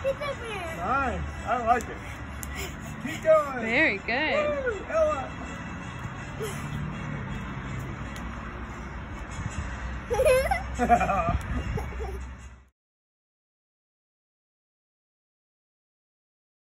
Nice. I like it. Keep going. Very good. Woo, Ella.